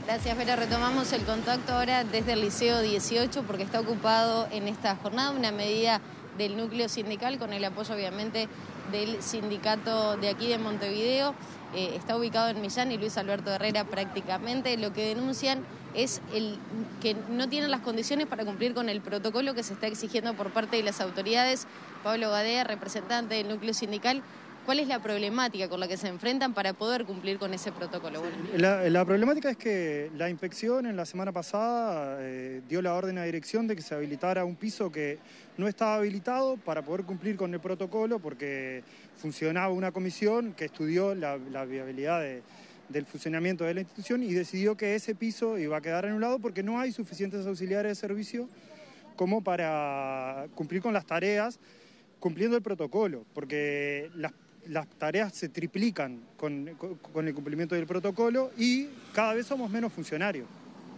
Gracias, Vera. Retomamos el contacto ahora desde el Liceo 18 porque está ocupado en esta jornada una medida del núcleo sindical con el apoyo obviamente del sindicato de aquí de Montevideo. Está ubicado en Millán y Luis Alberto Herrera prácticamente. Lo que denuncian es que no tienen las condiciones para cumplir con el protocolo que se está exigiendo por parte de las autoridades. Pablo Gadea, representante del núcleo sindical, ¿cuál es la problemática con la que se enfrentan para poder cumplir con ese protocolo? La problemática es que la inspección en la semana pasada dio la orden a dirección de que se habilitara un piso que no estaba habilitado para poder cumplir con el protocolo porque funcionaba una comisión que estudió la viabilidad del funcionamiento de la institución y decidió que ese piso iba a quedar anulado porque no hay suficientes auxiliares de servicio como para cumplir con las tareas cumpliendo el protocolo, porque las tareas se triplican con el cumplimiento del protocolo y cada vez somos menos funcionarios.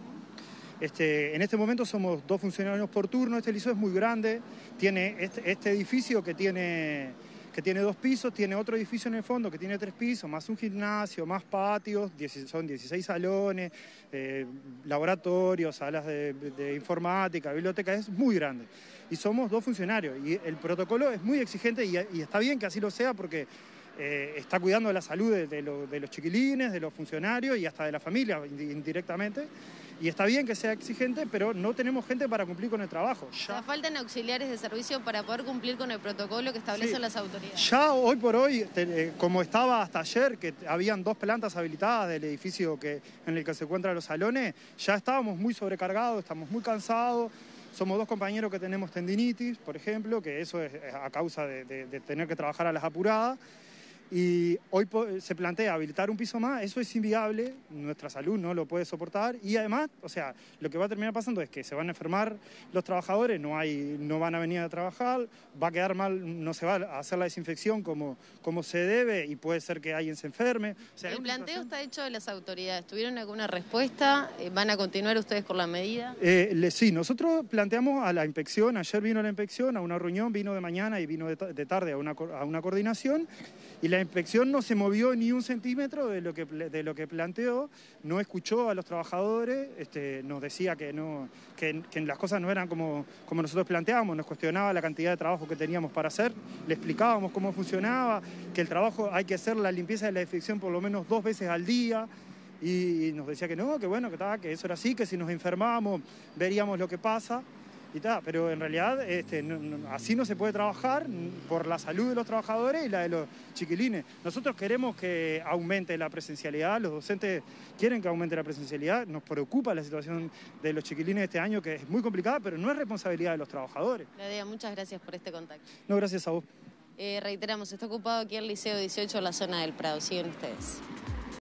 En este momento somos 2 funcionarios por turno. Este liceo es muy grande, tiene este edificio que tiene 2 pisos, tiene otro edificio en el fondo que tiene 3 pisos, más un gimnasio, más patios, son 16 salones, laboratorios, salas de informática, biblioteca, es muy grande. Y somos 2 funcionarios y el protocolo es muy exigente y está bien que así lo sea porque está cuidando de la salud de los chiquilines, de los funcionarios y hasta de la familia indirectamente. Y está bien que sea exigente, pero no tenemos gente para cumplir con el trabajo. Faltan auxiliares de servicio para poder cumplir con el protocolo que establecen las autoridades. Ya hoy por hoy, como estaba hasta ayer, que habían 2 plantas habilitadas del edificio en el que se encuentran los salones, ya estábamos muy sobrecargados, estamos muy cansados. Somos 2 compañeros que tenemos tendinitis, por ejemplo, que eso es a causa de tener que trabajar a las apuradas. Y hoy se plantea habilitar un piso más, eso es inviable, nuestra salud no lo puede soportar y además, o sea, lo que va a terminar pasando es que se van a enfermar los trabajadores, no van a venir a trabajar, va a quedar mal, no se va a hacer la desinfección como se debe y puede ser que alguien se enferme. O sea, el planteo está hecho de las autoridades, ¿tuvieron alguna respuesta? ¿Van a continuar ustedes con la medida? Sí, nosotros planteamos a la inspección, ayer vino la inspección a una reunión, vino de mañana y vino de tarde a una coordinación. Y la inspección no se movió ni un centímetro de lo que planteó, no escuchó a los trabajadores, nos decía que las cosas no eran como nosotros planteábamos, nos cuestionaba la cantidad de trabajo que teníamos para hacer, le explicábamos cómo funcionaba, que el trabajo hay que hacer la limpieza de la desinfección por lo menos 2 veces al día, y nos decía que no, que bueno, que eso era así, que si nos enfermábamos veríamos lo que pasa. Pero en realidad así no se puede trabajar por la salud de los trabajadores y la de los chiquilines. Nosotros queremos que aumente la presencialidad, los docentes quieren que aumente la presencialidad, nos preocupa la situación de los chiquilines este año, que es muy complicada, pero no es responsabilidad de los trabajadores. Gadea, muchas gracias por este contacto. No, gracias a vos. Reiteramos, está ocupado aquí el Liceo 18, la zona del Prado. Siguen ustedes.